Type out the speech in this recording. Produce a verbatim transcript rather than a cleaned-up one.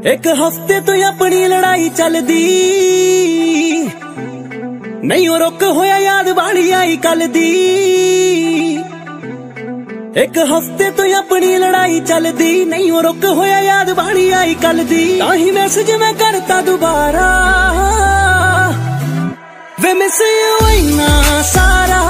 एक हफ्ते तो अपनी लड़ाई चलदी नहीं ओ रुक होया याद बाली आई कल दी। एक हफ्ते तो अपनी लड़ाई चलदी नहीं ओ रुक होया याद बाली आई कल दी। ताही मैसेज मैं करता दोबारा वे मिस यू इन्ना सारा